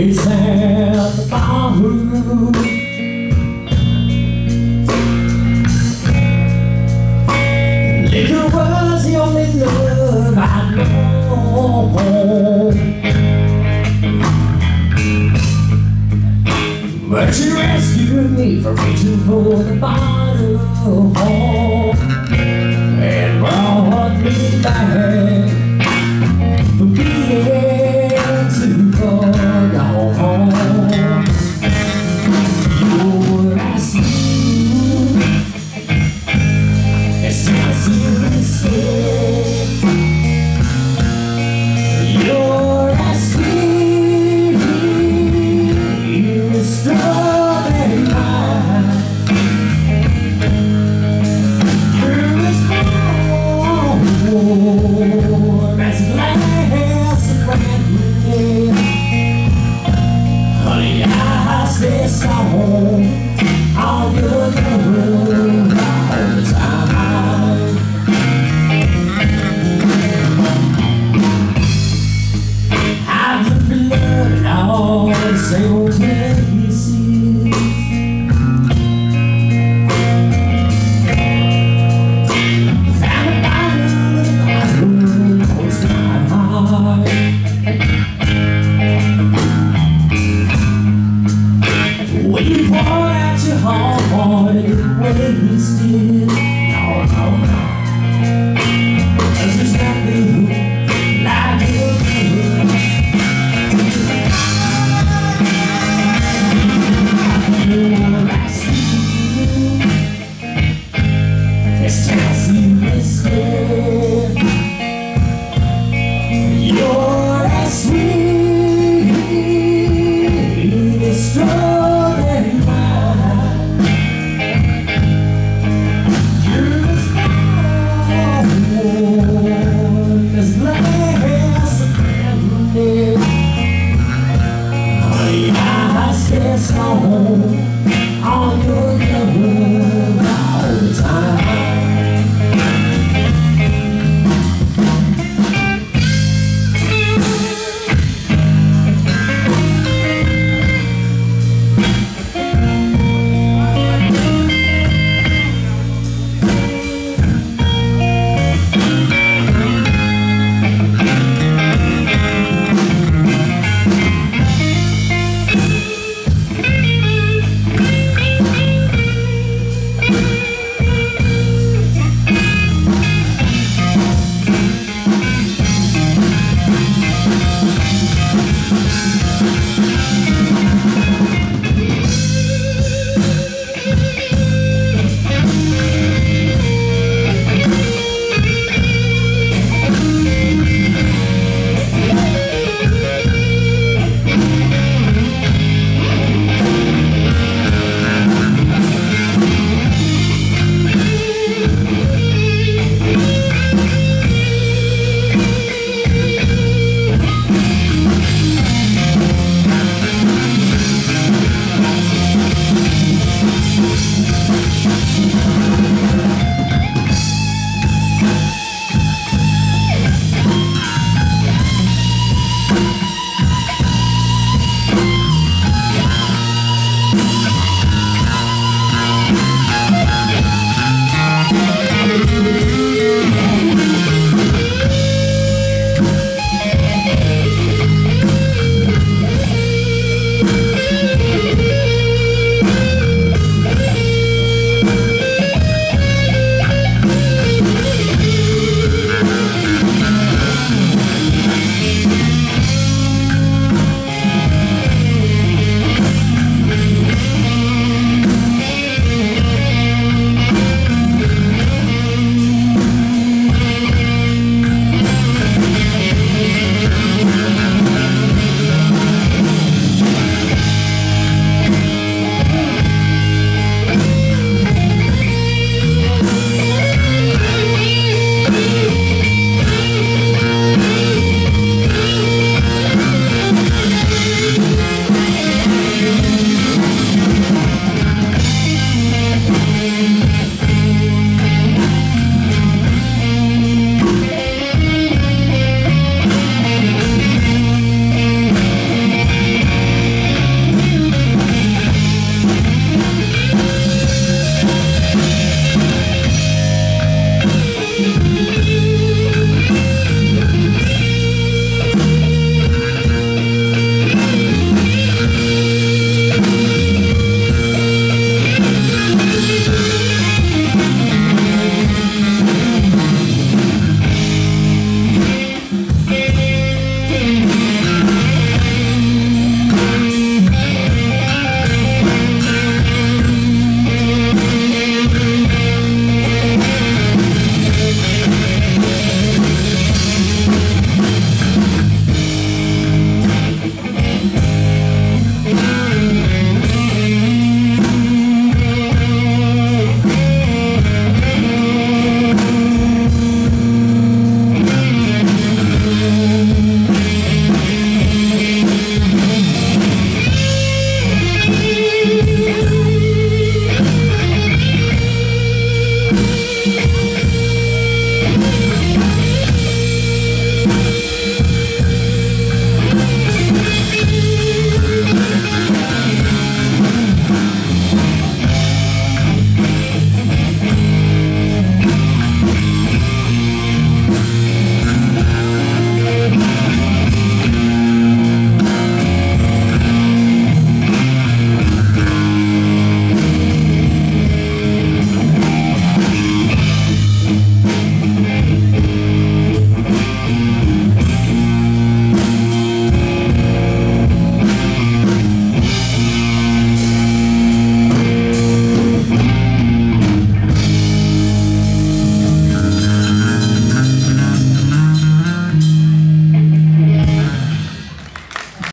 place at the ballroom. Liquor was the only love I'd known, but she rescued me from reaching for the bottle and brought me back for being too far gone. You're as smooth as Tennessee skin. You're as sweet as strawberry wine. You're as warm as a glass of brandy. Honey, I stay strong on your love all the time. I've looked for love in all the same old places. Found a bottle in my room close to my heart. When you pour out your heart and get wasted,